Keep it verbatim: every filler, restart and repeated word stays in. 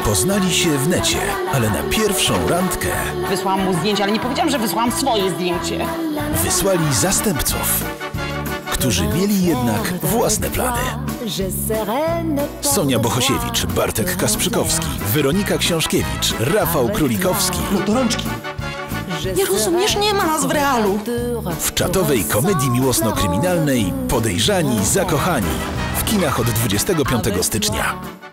Poznali się w necie, ale na pierwszą randkę Wysłałam mu zdjęcie, ale nie powiedziałam, że wysłałam swoje zdjęcie. wysłali zastępców, którzy mieli jednak własne plany. Sonia Bohosiewicz, Bartek Kasprzykowski, Weronika Książkiewicz, Rafał Królikowski. No to rączki. Nie rozumiesz, nie ma nas w realu. W czatowej komedii miłosno-kryminalnej Podejrzani, zakochani w kinach od dwudziestego piątego stycznia.